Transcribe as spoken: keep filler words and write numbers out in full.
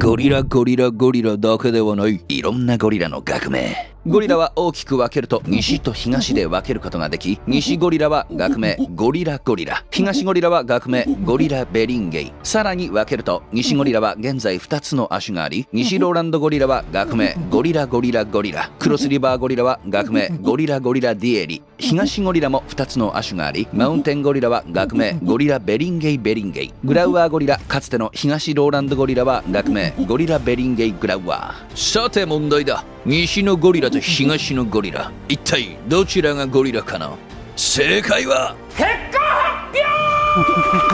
ゴリラゴリラゴリラだけではない、いろんなゴリラの学名。ゴリラは大きく分けると西と東で分けることができ、西ゴリラは学名ゴリラゴリラ、東ゴリラは学名ゴリラベリンゲイ。さらに分けると西ゴリラは現在ふたつの亜種があり、西ローランドゴリラは学名ゴリラゴリラゴリラ、クロスリバーゴリラは学名ゴリラゴリラディエリ。東ゴリラもふたつの亜種があり、マウンテンゴリラは学名ゴリラベリンゲイベリンゲイ。グラウアーゴリラ、かつての東ローランドゴリラは学名ゴリラベリンゲイグラウアー。さて問題だ。西のゴリラと東のゴリラ、一体どちらがゴリラかな。正解は結果発表